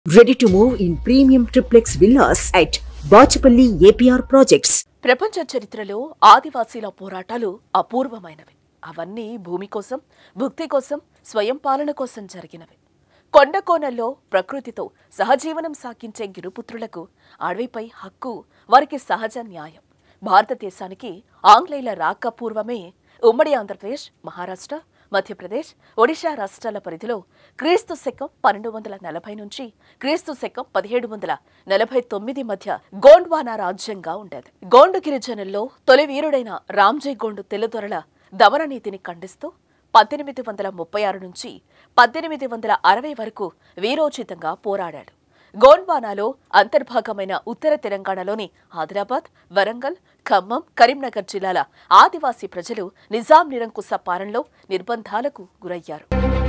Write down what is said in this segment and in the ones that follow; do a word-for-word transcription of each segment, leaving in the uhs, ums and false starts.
Ready to move in premium triplex villas at Bachapalli A P R projects. ప్రపంచ చరిత్రలో ఆదివాసీల పోరాటాలు అపూర్వమైనవి. అవన్నీ భూమి కోసం, భుక్తి కోసం, స్వయం పాలన కోసం జరిగినవి. కొండకోనల్లో ప్రకృతితో సహజీవనం సాగించే గిరుపుత్రులకు అడవిపై హక్కు వారికి సహజ న్యాయం. భారతదేశానికి ఆంగ్లేయుల రాక పూర్వమే ఉమ్మడి ఆంధ్రప్రదేశ్, మహారాష్ట్ర, మధ్యప్రదేశ్, ఒడిశా రాష్ట్రాల పరిధిలో క్రీస్తు శకం పన్నెండు వందల నలభై నుంచి క్రీస్తు శకం పదిహేడు వందల నలభై తొమ్మిది మధ్య గోండ్వానా రాజ్యంగా ఉండేది. గోండు గిరిజనుల్లో తొలి వీరుడైన రామ్జీ గోండు తెల్లదొరల దమన నీతిని ఖండిస్తూ పద్దెనిమిది వందల ముప్పై ఆరు నుంచి పద్దెనిమిది వందల అరవై వరకు వీరోచితంగా పోరాడాడు. గోండ్వానాలో అంతర్భాగమైన ఉత్తర తెలంగాణలోని ఆదిలాబాద్, వరంగల్, ఖమ్మం, కరీంనగర్ జిల్లాల ఆదివాసీ ప్రజలు నిజాం నిరంకుశ పాలనలో నిర్బంధాలకు గురయ్యారు.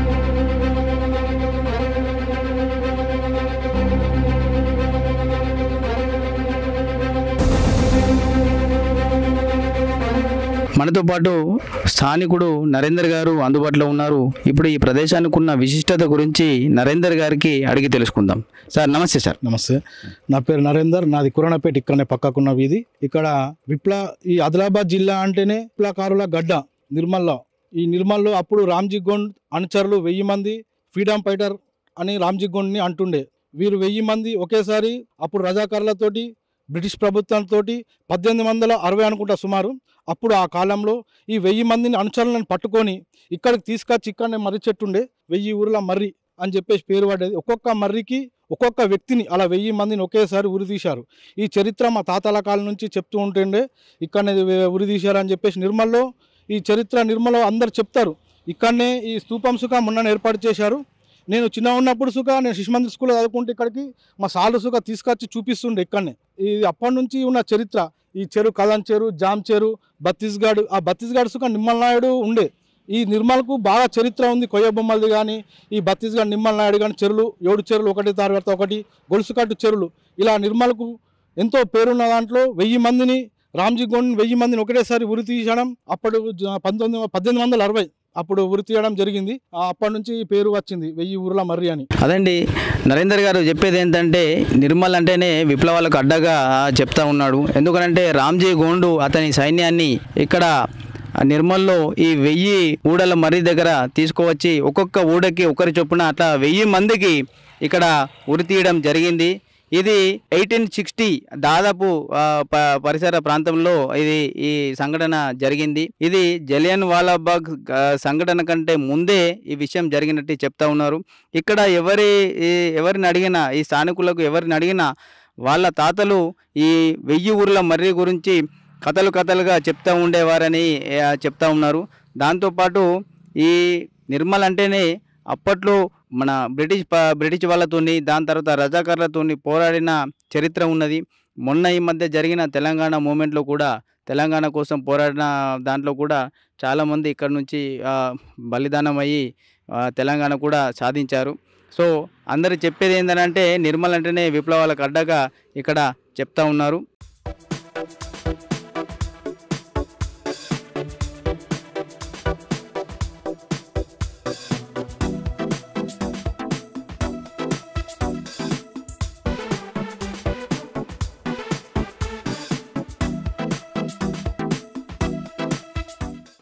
మనతో పాటు స్థానికుడు నరేందర్ గారు అందుబాటులో ఉన్నారు. ఇప్పుడు ఈ ప్రదేశానికి ఉన్న విశిష్టత గురించి నరేందర్ గారికి అడిగి తెలుసుకుందాం. సార్ నమస్తే. సార్ నమస్తే, నా పేరు నరేందర్, నాది కురణపేట, ఇక్కడనే పక్కకున్న వీధి. ఇక్కడ విప్లవ ఈ ఆదిలాబాద్ జిల్లా అంటేనే విప్లవకారుల గడ్డ నిర్మల్లో. ఈ నిర్మల్లో అప్పుడు రామ్జీ గోండ్ అనుచరులు వెయ్యి మంది ఫ్రీడమ్ ఫైటర్ అని రామ్జీ గోండ్ని అంటుండే. వీరు వెయ్యి మంది ఒకేసారి అప్పుడు రజాకారులతోటి బ్రిటిష్ ప్రభుత్వంతో పద్దెనిమిది వందల అరవై అనుకుంటా సుమారు, అప్పుడు ఆ కాలంలో ఈ వెయ్యి మందిని అనుచరులను పట్టుకొని ఇక్కడికి తీసుకొచ్చి ఇక్కడనే మర్రి చెట్టు ఉండే, వెయ్యి ఊర్ల మర్రి అని చెప్పేసి పేరు పడ్డది. ఒక్కొక్క మర్రికి ఒక్కొక్క వ్యక్తిని అలా వెయ్యి మందిని ఒకేసారి ఉరి తీశారు. ఈ చరిత్ర మా తాతల కాలం నుంచి చెప్తూ ఉంటుండే, ఇక్కడనే ఉరి తీశారు అని చెప్పేసి నిర్మల్లో ఈ చరిత్ర నిర్మల్లో అందరు చెప్తారు. ఇక్కడనే ఈ స్తూపం సుఖ మొన్న ఏర్పాటు చేశారు. నేను చిన్న ఉన్నప్పుడు సుఖ నేను శిశుమందిర్ స్కూల్లో చదువుకుంటే ఇక్కడికి మా సార్లు సుఖ తీసుకొచ్చి చూపిస్తుండే ఇక్కడనే. ఇది అప్పటి నుంచి ఉన్న చరిత్ర. ఈ చెరు కదన్ చెరు, జామ్ చెరు, బత్తీస్గఢ్, ఆ బత్తీస్గఢ్ సుఖ నిమ్మల్ నాయుడు ఉండే. ఈ నిర్మల్కు బాగా చరిత్ర ఉంది. కొయ్య బొమ్మలది కానీ ఈ బత్తీస్గఢ్ నిమ్మల్ నాయుడు కానీ చెరువులు, ఏడు చెరువులు, ఒకటి తర్వాత ఒకటి గొలుసుకట్టు చెరువులు, ఇలా నిర్మల్కు ఎంతో పేరున్న దాంట్లో వెయ్యి మందిని రామ్జీ గోండ్ వెయ్యి మందిని ఒకటేసారి ఉరి తీయడం అప్పుడు పంతొమ్మిది పద్దెనిమిది వందల అరవై అప్పుడు ఉరి తీయడం జరిగింది. అప్పటి నుంచి ఈ పేరు వచ్చింది వెయ్యి ఊర్ల మర్రి అని. అదండి నరేందర్ గారు చెప్పేది ఏంటంటే నిర్మల్ అంటేనే విప్లవాలకు అడ్డగా చెప్తా ఉన్నాడు. ఎందుకంటే రామ్జీ గోండు అతని సైన్యాన్ని ఇక్కడ నిర్మల్లో ఈ వెయ్యి ఊడల మర్రి దగ్గర తీసుకువచ్చి ఒక్కొక్క ఊడకి ఒకరి చొప్పున అట్లా వెయ్యి మందికి ఇక్కడ ఉరి తీయడం జరిగింది. ఇది ఎయిటీన్ సిక్స్టీ దాదాపు పరిసర ప్రాంతంలో ఇది ఈ సంఘటన జరిగింది. ఇది జలియన్ వాలాబాగ్ సంఘటన కంటే ముందే ఈ విషయం జరిగినట్టు చెప్తా ఉన్నారు. ఇక్కడ ఎవరి ఎవరిని అడిగినా, ఈ స్థానికులకు ఎవరిని అడిగినా వాళ్ళ తాతలు ఈ వెయ్యి ఊర్ల మర్రి గురించి కథలు కథలుగా చెప్తూ ఉండేవారని చెప్తా ఉన్నారు. దాంతోపాటు ఈ నిర్మల్ అంటేనే అప్పట్లో మన బ్రిటిష్ బ్రిటిష్ వాళ్ళతోని, దాని తర్వాత రజాకారులతోని పోరాడిన చరిత్ర ఉన్నది. మొన్న ఈ మధ్య జరిగిన తెలంగాణ మూమెంట్లో కూడా తెలంగాణ కోసం పోరాడిన దాంట్లో కూడా చాలామంది ఇక్కడ నుంచి బలిదానం అయ్యి తెలంగాణ కూడా సాధించారు. సో అందరు చెప్పేది ఏంటంటే నిర్మల్ అంటేనే విప్లవాలకు అడ్డగా ఇక్కడ చెప్తా ఉన్నారు.